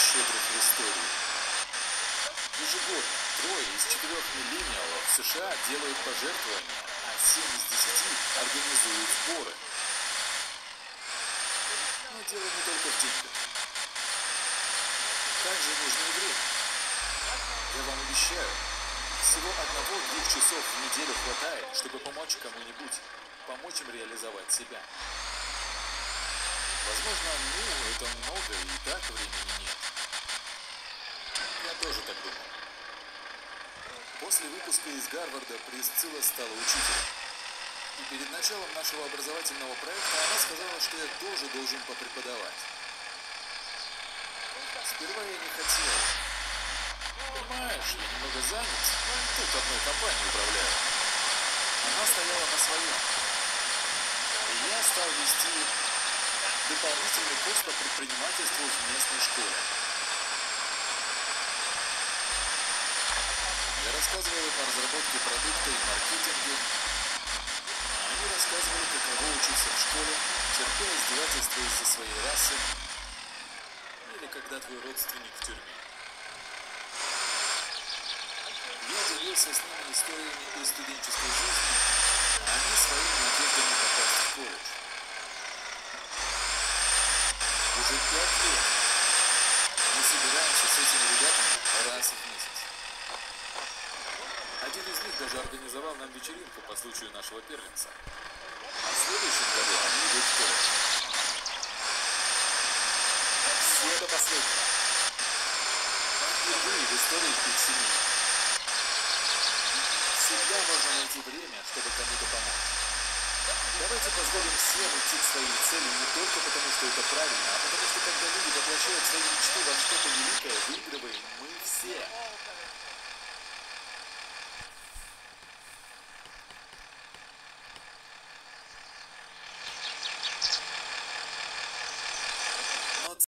щедрых в истории. Ежегодно 3 из 4 миллениалов в США делают пожертвования, а 7 из 10 организуют сборы. Но дело не только в деньгах. Также нужно и время. Я вам обещаю, всего 1-2 часов в неделю хватает, чтобы помочь кому-нибудь, помочь им реализовать себя. Возможно, это много, и так времени нет. Я тоже так думал. После выпуска из Гарварда Присцилла стала учителем. И перед началом нашего образовательного проекта она сказала, что я тоже должен попреподавать. Сперва я не хотел. Понимаешь, я немного занят. Тут одной компанией управляю. Она стояла на своем. И я стал вести дополнительный курс по предпринимательству в местной школе. Я рассказывал им о разработке продукта и маркетинге. Они рассказывали, каково учиться в школе, терпя издевательства из-за своей расы, или когда твой родственник в тюрьме. Я делился с ними историями из студенческой жизни, а они своими надеждами попасть в колледж. Уже 5 лет мы собираемся с этими ребятами раз в месяц. Один из них даже организовал нам вечеринку по случаю нашего первенца. А в следующем году они идут в колледж. Все до последнего. Впервые в истории их семьи. Всегда можно найти время, чтобы кому-то помочь. Давайте позволим всем идти к своей цели не только потому, что это правильно, а потому что когда люди воплощают свои мечты во что-то великое, выигрываем мы все.